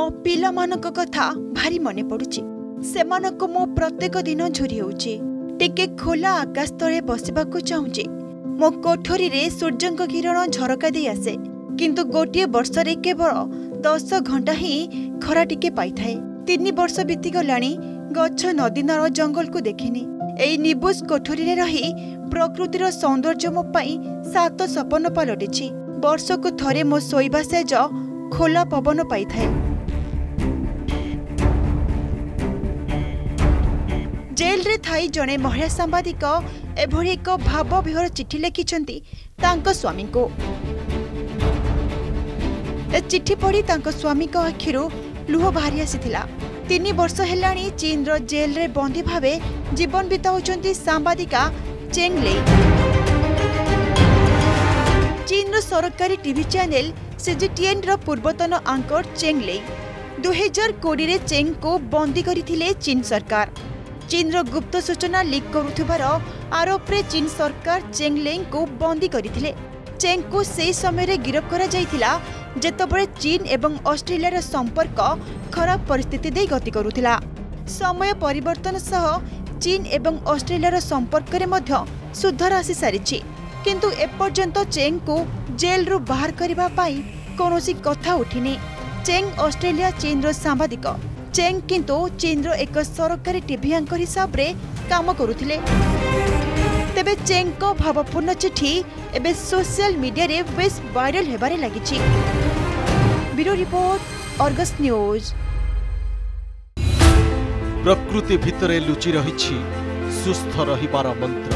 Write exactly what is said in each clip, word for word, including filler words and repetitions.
मो पिलामानक कथा भारी मने पड़ुची। सेमानक मो प्रत्येक दिन झुरी होउची। टिके खोला आकाश तले बसिबाकू चाहूची। मो कोठरी रे सूर्यंक किरण झरका दे आसे, किंतु गोटे वर्ष रे केवल दस घंटा ही खरा टिके पाई थाए। तीन वर्ष बीती गलानी गछ नदी नाल जंगल को देखिनी। एई निबुज कोठरी रे रही प्रकृतिर सौंदर्य मो पाई सात सपन पलटिछि। वर्ष को थरे मो सोइबा सेज खोला पवन पाई थाए। जेल रे थाई जणे महिला सांबादिक एभଳି एक भाव विहर चिठी लिखिछंती तांको स्वामी को। ए चिठी पढ़ी तांको स्वामी को अखिरु लुह बाहरी आसीथिला। तीन वर्ष हेलाणी चीन रो जेल रे बंदी भावे जीवन बिताउछंती सांबादिका चेंग लेई। चीन रो सरकारी टीवी चैनल सीजीटीएन रो पूर्वतन आंकर चेंग लेई दो हज़ार बीस रे चेंग को बंदी करिथिले चीन सरकार। चीन रो गुप्त सूचना लीक करुथिबार आरोप रे चीन सरकार चेंग लेई को बंदी करिथिले। चेंग को से समय रे गिरफ्त करा जायथिला जेतबळे चीन एवं ऑस्ट्रेलिया रो संपर्क खराब परिस्थिति दे गति करुथिला। समय परिवर्तन सह चीन एवं ऑस्ट्रेलिया रो संपर्क रे मध्य सुधार आसी सारिछि, किंतु एपर्यंत चेंग को जेल रु बाहर करिबा पाई कोनोसी कथा उठिनी। चेंग ऑस्ट्रेलिया चीन रो सांबादिक। चेंग किंतु चीन रो एक सरकारी टीवी एंकर हिसाब रे काम करुथिले। तेबे चेंग को भावपूर्ण चिठी एबे सोशल मीडिया रे बेस वायरल हेबारे लागिछि। Bureau report Argus news. प्रकृति भितरे लुचि रहिछि सुस्थ रहिबार मंत्र।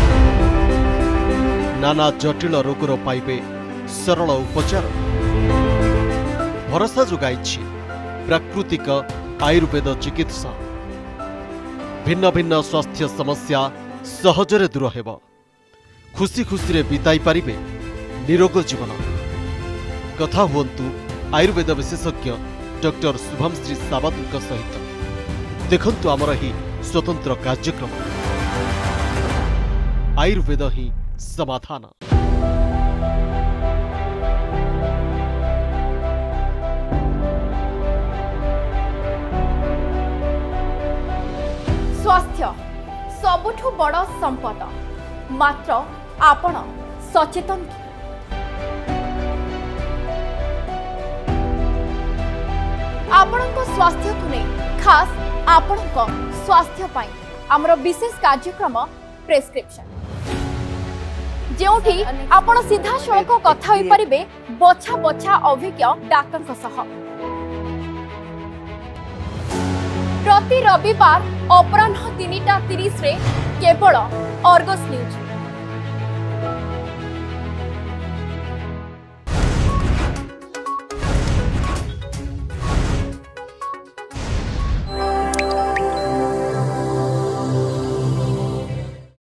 नाना जटिल रोगर पाइबे सरल उपचार। भरोसा जोगाइछि प्राकृतिक आयुर्वेद चिकित्सा। भिन्न भिन्न स्वास्थ्य समस्या सहजरे दूर हेब। खुशी खुशी रे बिताई पारिबे निरोग जीवन। कथा हुंतु आयुर्वेद विशेषज्ञ डॉक्टर शुभमश्री सावंत सहित। देखंतु आमर ही स्वतंत्र कार्यक्रम आयुर्वेद ही समाधान। स्वास्थ्य सबुठु बड़ संपद, मात्र आपण सचेतन। आपणक स्वास्थ्य को नहीं खास आपणक स्वास्थ्य पाई आमर विशेष कार्यक्रम प्रेस्क्रिप्शन, जोठी आपण सीधा सड़क कथा होई परिबे बछा बछा अभिज्ञ डाक्टर सह। प्रति रविवार अपराह्न तीन टा तीस रे केवल अर्गस न्यूज।